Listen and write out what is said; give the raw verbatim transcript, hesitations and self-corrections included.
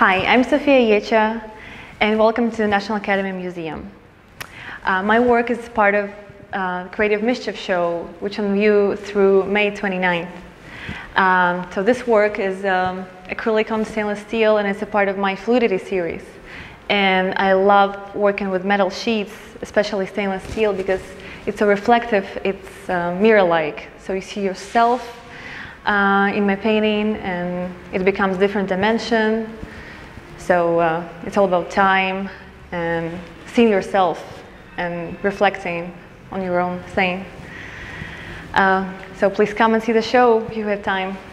Hi, I'm Sofia Yecha, and welcome to the National Academy Museum. Uh, my work is part of uh, Creative Mischief Show, which on view through May twenty-ninth. Um, so this work is um, acrylic on stainless steel, and it's a part of my Fluidity series. And I love working with metal sheets, especially stainless steel, because it's so reflective, it's uh, mirror-like. So you see yourself uh, in my painting, and it becomes different dimension. So uh, it's all about time and seeing yourself and reflecting on your own thing. Uh, so please come and see the show if you have time.